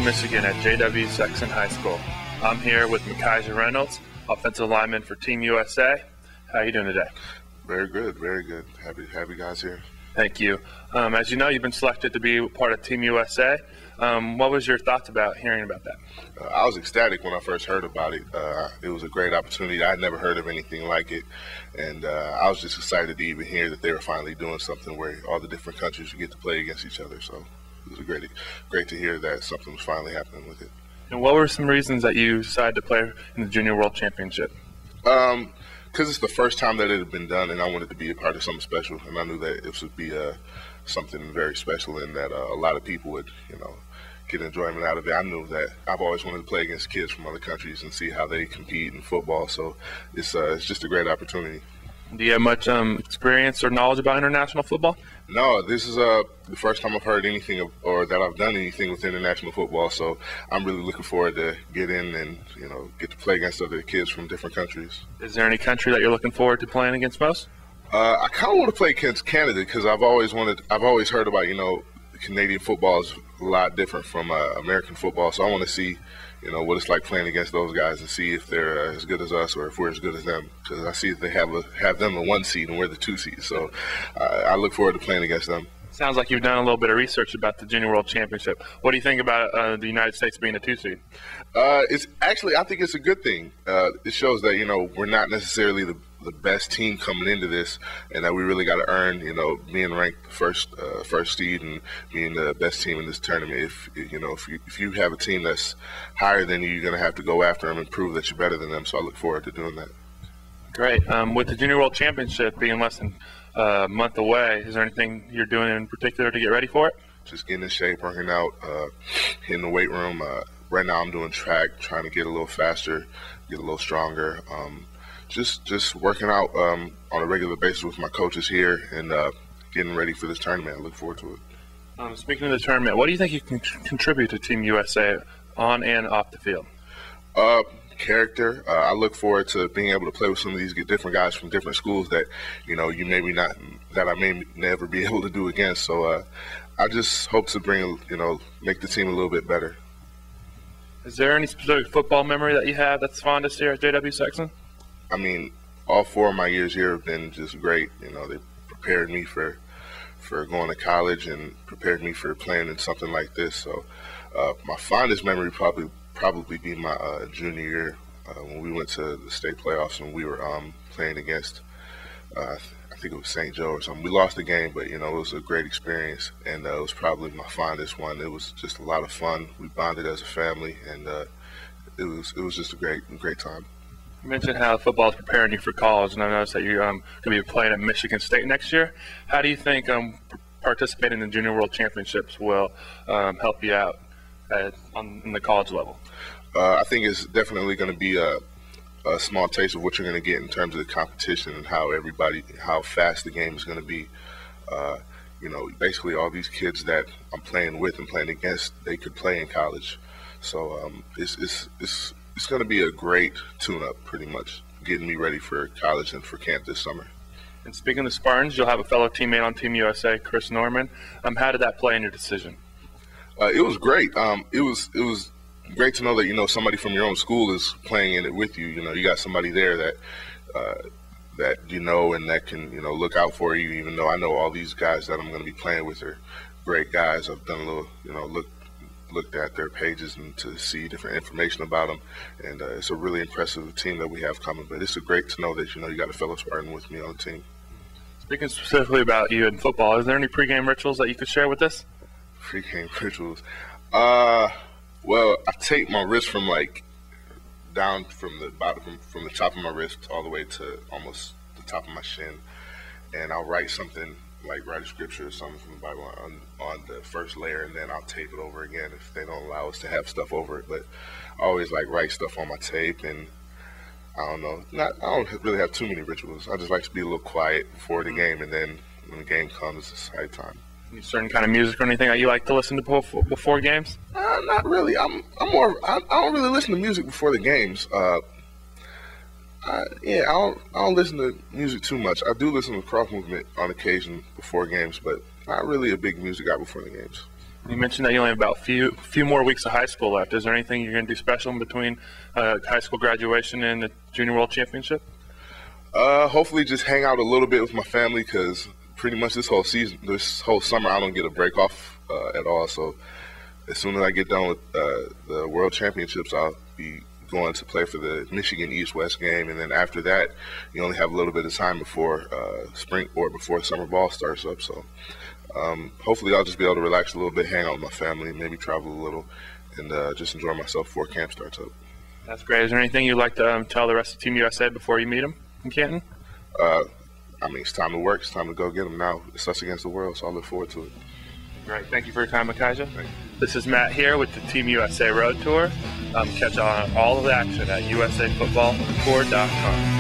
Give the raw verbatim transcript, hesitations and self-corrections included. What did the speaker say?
Michigan at J W Sexton High School. I'm here with Micaiah Reynolds, offensive lineman for Team U S A. How are you doing today? Very good, very good. Happy to have you guys here. Thank you. Um, as you know, you've been selected to be part of Team U S A. Um, what was your thoughts about hearing about that? Uh, I was ecstatic when I first heard about it. Uh, it was a great opportunity. I had never heard of anything like it, and uh, I was just excited to even hear that they were finally doing something where all the different countries would get to play against each other. So it was great, great to hear that something was finally happening with it. And what were some reasons that you decided to play in the Junior World Championship? Um, because it's the first time that it had been done, and I wanted to be a part of something special, and I knew that it would be uh, something very special, and that uh, a lot of people would, you know, get enjoyment out of it. I knew that I've always wanted to play against kids from other countries and see how they compete in football, so it's uh, it's just a great opportunity. Do you have much um, experience or knowledge about international football? No, this is uh, the first time I've heard anything of, or that I've done anything with international football, so I'm really looking forward to get in and, you know, get to play against other kids from different countries. Is there any country that you're looking forward to playing against most? Uh, I kind of want to play against Canada because I've always wanted, I've always heard about, you know, Canadian football is a lot different from uh, American football, so I want to see, you know, what it's like playing against those guys and see if they're uh, as good as us or if we're as good as them. Because I see that they have a, have them the one seed and we're the two seed, so uh, I look forward to playing against them. Sounds like you've done a little bit of research about the Junior World Championship. What do you think about uh, the United States being a two seed? Uh, it's actually, I think it's a good thing. Uh, it shows that, you know, we're not necessarily the the best team coming into this, and that we really got to earn, you know, being ranked first, uh, first seed and being the best team in this tournament. If you know, if you if you have a team that's higher than you, you're going to have to go after them and prove that you're better than them. So I look forward to doing that. Great. Um, with the Junior World Championship being less than a month away, is there anything you're doing in particular to get ready for it? Just getting in shape, working out, uh, hitting the weight room. Uh, right now, I'm doing track, trying to get a little faster, get a little stronger. Um, Just just working out um, on a regular basis with my coaches here and uh, getting ready for this tournament. I look forward to it. Um, speaking of the tournament, what do you think you can contribute to Team U S A on and off the field? Uh, character. Uh, I look forward to being able to play with some of these different guys from different schools that, you know, you maybe not, that I may never be able to do against. So uh, I just hope to bring, you know, make the team a little bit better. Is there any specific football memory that you have that's fondest here at J W Sexton? I mean, all four of my years here have been just great. You know, they prepared me for for going to college and prepared me for playing in something like this. So uh, my fondest memory probably probably be my uh, junior year uh, when we went to the state playoffs and we were um, playing against, uh, I think it was Saint Joe or something. We lost the game, but, you know, it was a great experience, and uh, it was probably my fondest one. It was just a lot of fun. We bonded as a family, and uh, it was it was just a great great time. You mentioned how football is preparing you for college, and I noticed that you're um, going to be playing at Michigan State next year. How do you think um, participating in the Junior World Championships will um, help you out at, on in the college level? Uh, I think it's definitely going to be a, a small taste of what you're going to get in terms of the competition and how everybody, how fast the game is going to be. Uh, you know, basically all these kids that I'm playing with and playing against, they could play in college. So um, it's it's it's. It's going to be a great tune-up, pretty much, getting me ready for college and for camp this summer. And speaking of the Spartans, you'll have a fellow teammate on Team U S A, Chris Norman. Um, how did that play in your decision? Uh, it was great. Um, it was it was great to know that, you know, somebody from your own school is playing in it with you. You know, you got somebody there that uh, that you know and that can, you know, look out for you. Even though I know all these guys that I'm going to be playing with are great guys. I've done a little, you know, look. looked at their pages and to see different information about them, and uh, it's a really impressive team that we have coming. But it's great to know that, you know, you got a fellow Spartan with me on the team. Speaking specifically about you in football, is there any pregame rituals that you could share with us? Pregame rituals? Uh, well, I tape my wrist from like down from the bottom, from, from the top of my wrist all the way to almost the top of my shin, and I'll write something. Like write a scripture or something from the Bible on, on the first layer, and then I'll tape it over again if they don't allow us to have stuff over it. But I always like write stuff on my tape, and I don't know, not I don't really have too many rituals. I just like to be a little quiet before the game, and then when the game comes, it's high time. Any certain kind of music or anything that you like to listen to before, before games? Uh, not really. I'm I'm more. I, I don't really listen to music before the games. Uh, I, yeah, I don't, I don't listen to music too much. I do listen to cross movement on occasion before games, but not really a big music guy before the games. You mentioned that you only have about a few, few more weeks of high school left. Is there anything you're going to do special in between uh, high school graduation and the Junior World Championship? Uh, hopefully just hang out a little bit with my family, because pretty much this whole season, this whole summer, I don't get a break off uh, at all. So as soon as I get done with uh, the World Championships, I'll be going to play for the Michigan East-West game, and then after that, you only have a little bit of time before uh, spring or before summer ball starts up. So um, hopefully I'll just be able to relax a little bit, hang out with my family, maybe travel a little, and uh, just enjoy myself before camp starts up. That's great. Is there anything you'd like to um, tell the rest of Team U S A before you meet them in Canton? Uh, I mean, it's time to work. It's time to go get them now. It's us against the world, so I look forward to it. Great. Thank you for your time, Micaiah. This is Matt here with the Team U S A Road Tour. Um, catch on all of the action at U S A Football Tour dot com.